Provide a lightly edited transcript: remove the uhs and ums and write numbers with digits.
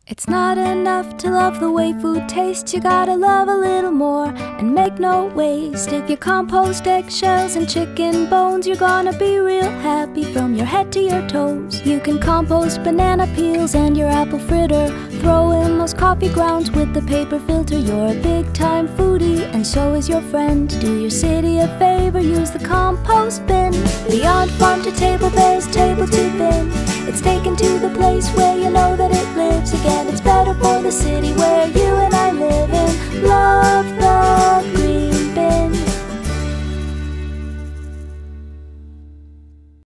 It's not enough to love the way food tastes. You gotta love a little more and make no waste. If you compost eggshells and chicken bones, you're gonna be real happy from your head to your toes. You can compost banana peels and your apple fritter. Throw in those coffee grounds with the paper filter. You're a big-time foodie and so is your friend. Do your city a favor, use the compost bin. Beyond farm to table, there's table to bin. It's taken to the place where you know that it lives again. It's better for the city where you